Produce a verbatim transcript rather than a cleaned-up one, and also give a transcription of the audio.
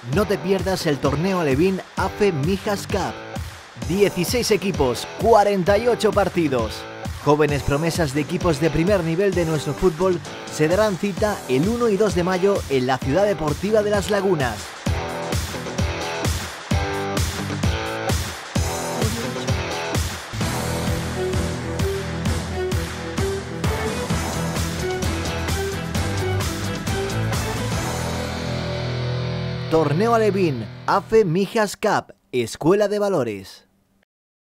No te pierdas el torneo alevín A F E Mijas Cup. dieciséis equipos, cuarenta y ocho partidos. Jóvenes promesas de equipos de primer nivel de nuestro fútbol se darán cita el uno y dos de mayo en la Ciudad Deportiva de Las Lagunas. Torneo alevín A F E Mijas Cup, Escuela de Valores.